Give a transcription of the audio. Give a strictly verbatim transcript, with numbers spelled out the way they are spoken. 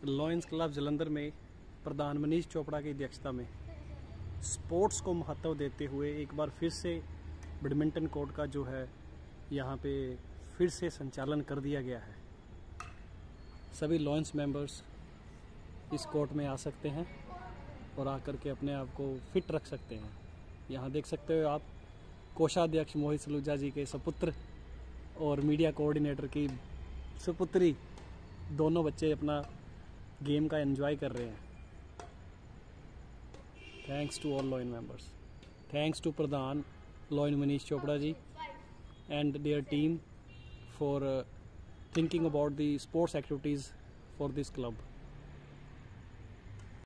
Lions club Jalandhar में प्रधान मनीष चोपड़ा की अध्यक्षता में स्पोर्ट्स को महत्व देते हुए एक बार फिर से बैडमिंटन कोर्ट का जो है यहाँ पे फिर से संचालन कर दिया गया है। सभी लॉयंस मेंबर्स इस कोर्ट में आ सकते हैं और आकर के अपने आप को फिट रख सकते हैं। यहाँ देख सकते हो आप कोषाध्यक्ष मोहित सलूजा जी के सपुत्र और मीडिया कोऑर्डिनेटर की सुपुत्री दोनों बच्चे अपना गेम का एंजॉय कर रहे हैं। Thanks to all lion members, thanks to प्रधान lion Manish Chopra ji and their team for uh, thinking about the sports activities for this club.